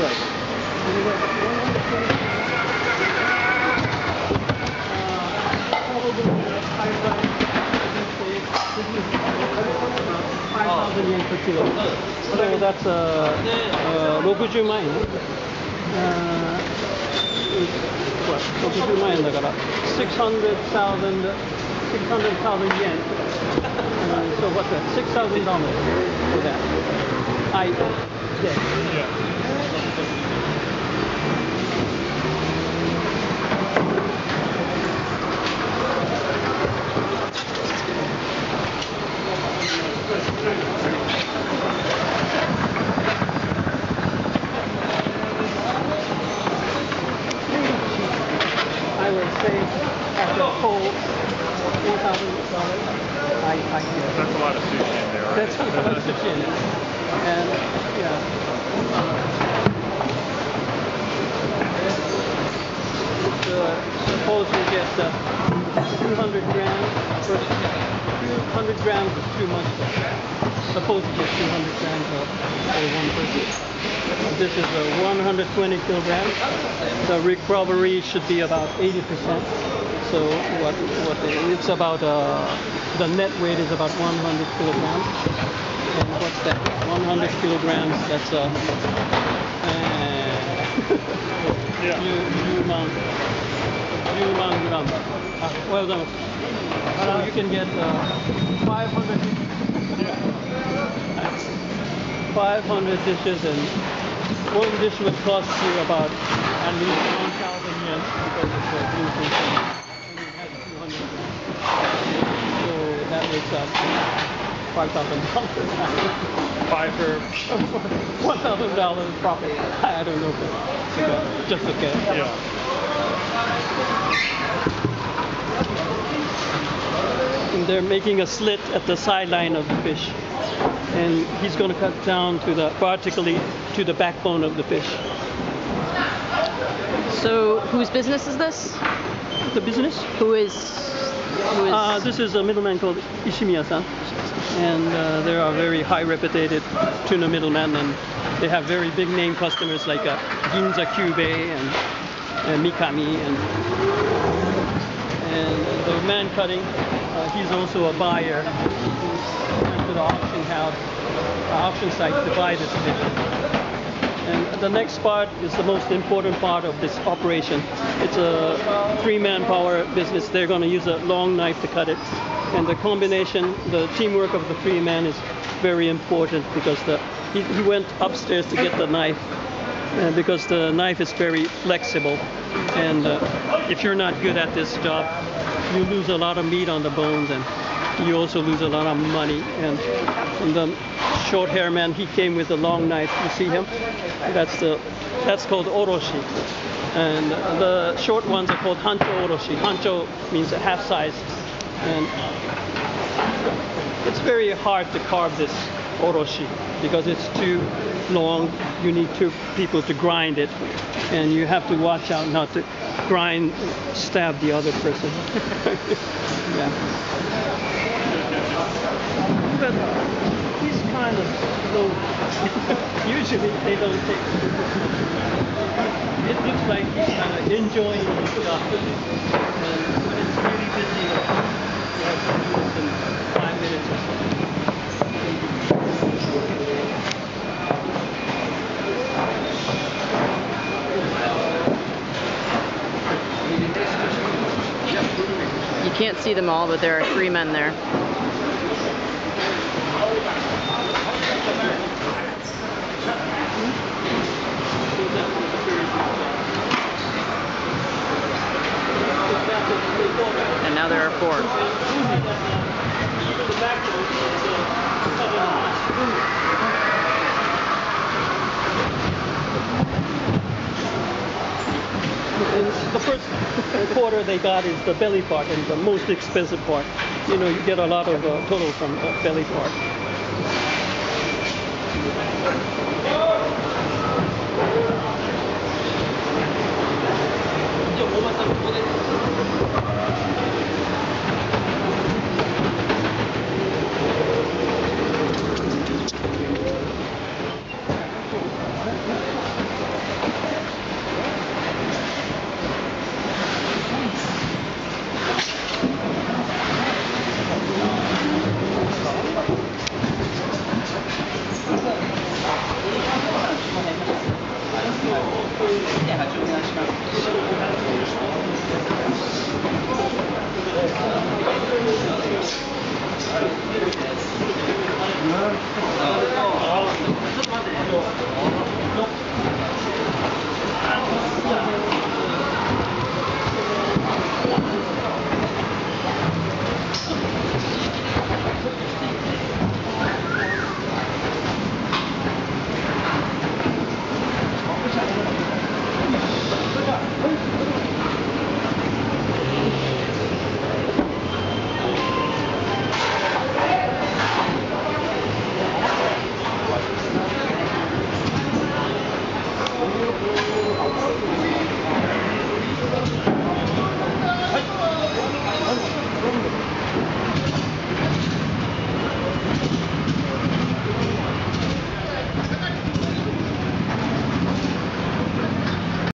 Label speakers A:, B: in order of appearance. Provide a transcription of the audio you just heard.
A: 5,000 yen per kilo. So that's 60万円。what? 60万円だから 600,000 yen. So what's that? $6,000 for that. I guess.
B: Yeah.
A: I would say at the whole $8,000. I guess.
B: That's a lot of sushi in there, right?
A: That's a lot of sushi in it. And yeah. Suppose you get 200 grams. 200 grams is too much. Suppose you get 200 grams for one person. This is 120 kilograms. The recovery should be about 80%. So it's about the net weight is about 100 kilograms. And what's that? 100 kilograms. That's 10万 grams. Well done. So you can get 500 dishes, and one dish would cost you about at least 1,000 yen because it's a blue fish and it has 200 grams. So that makes up $5,000. $1,000 profit. I don't know, but just okay.
B: Yeah.
A: And they're making a slit at the sideline of the fish, and he's going to cut down to the vertically to the backbone of the fish.
C: So whose business is this?
A: The business?
C: Who is?
A: This is a middleman called Ishimiya-san, and they are very high reputed tuna middleman, and they have very big name customers like Ginza Kyubei and Mikami, and the man cutting, he's also a buyer who went to the auction site to buy this fish. And the next part is the most important part of this operation. It's a 3-man-power business. They're going to use a long knife to cut it. And the combination, the teamwork of the 3 men is very important because he went upstairs to get the knife because the knife is very flexible. And if you're not good at this job, you lose a lot of meat on the bones, and you also lose a lot of money. And the short hair man, he came with a long knife. You see him? That's called oroshi. And the short ones are called hancho oroshi. Hancho means a half size. And it's very hard to carve this oroshi because it's too long. You need 2 people to grind it, and you have to watch out not to stab the other person. Yeah. But he's kind of slow. Usually they don't take. It looks like he's kind of enjoying his job. And when it's really busy, you have to do this in 5 minutes or so.
C: You can't see them all, but there are 3 men there. And now there are 4.
A: And the first quarter they got is the belly part, and the most expensive part. You know, you get a lot of total from the belly part.